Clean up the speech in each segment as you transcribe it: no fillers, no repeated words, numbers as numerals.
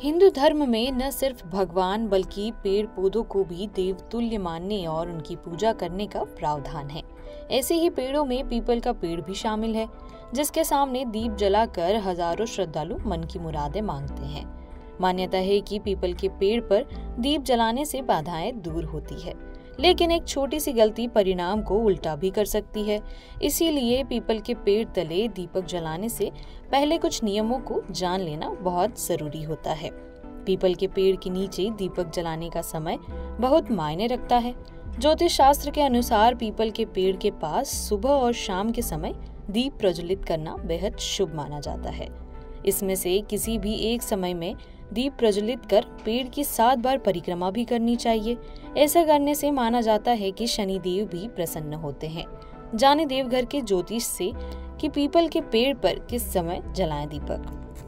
हिंदू धर्म में न सिर्फ भगवान बल्कि पेड़ पौधों को भी देवतुल्य मानने और उनकी पूजा करने का प्रावधान है। ऐसे ही पेड़ों में पीपल का पेड़ भी शामिल है, जिसके सामने दीप जलाकर हजारों श्रद्धालु मन की मुरादें मांगते हैं। मान्यता है कि पीपल के पेड़ पर दीप जलाने से बाधाएं दूर होती है, लेकिन एक छोटी सी गलती परिणाम को उल्टा भी कर सकती है। इसीलिए पीपल के पेड़ तले दीपक जलाने से पहले कुछ नियमों को जान लेना बहुत जरूरी होता है। पीपल के पेड़ के नीचे दीपक जलाने का समय बहुत मायने रखता है। ज्योतिष शास्त्र के अनुसार पीपल के पेड़ के पास सुबह और शाम के समय दीप प्रज्वलित करना बेहद शुभ माना जाता है। इसमें से किसी भी एक समय में दीप प्रज्वलित कर पेड़ की 7 बार परिक्रमा भी करनी चाहिए। ऐसा करने से माना जाता है कि शनिदेव भी प्रसन्न होते हैं। जाने देवघर के ज्योतिष से कि पीपल के पेड़ पर किस समय जलाएं दीपक।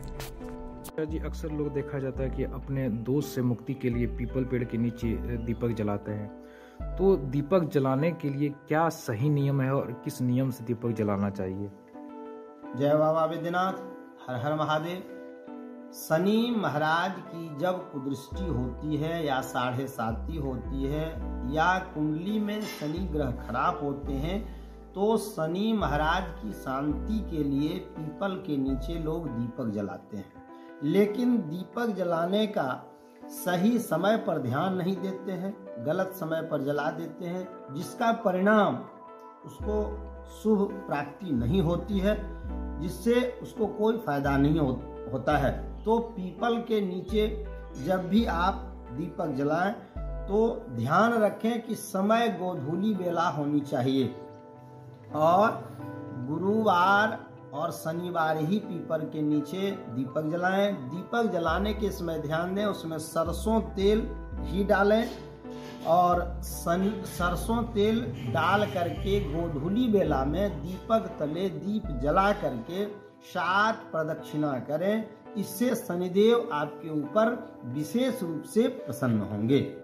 जी, अक्सर लोग देखा जाता है कि अपने दोष से मुक्ति के लिए पीपल पेड़ के नीचे दीपक जलाते हैं। तो दीपक जलाने के लिए क्या सही नियम है और किस नियम से दीपक जलाना चाहिए? जय बाबा विद्यनाथ, हर हर महादेव। शनि महाराज की जब कुदृष्टि होती है या 7.5 होती है या कुंडली में शनि ग्रह खराब होते हैं, तो शनि महाराज की शांति के लिए पीपल के नीचे लोग दीपक जलाते हैं। लेकिन दीपक जलाने का सही समय पर ध्यान नहीं देते हैं, गलत समय पर जला देते हैं, जिसका परिणाम उसको शुभ प्राप्ति नहीं होती है, जिससे उसको कोई फायदा नहीं होता है। तो पीपल के नीचे जब भी आप दीपक जलाएं तो ध्यान रखें कि समय गोधूली बेला होनी चाहिए और गुरुवार और शनिवार ही पीपल के नीचे दीपक जलाएं। दीपक जलाने के समय ध्यान दें, उसमें सरसों तेल घी डालें और सरसों तेल डाल करके गोधूली बेला में दीपक तले दीप जला करके 7 प्रदक्षिणा करें। इससे शनिदेव आपके ऊपर विशेष रूप से प्रसन्न होंगे।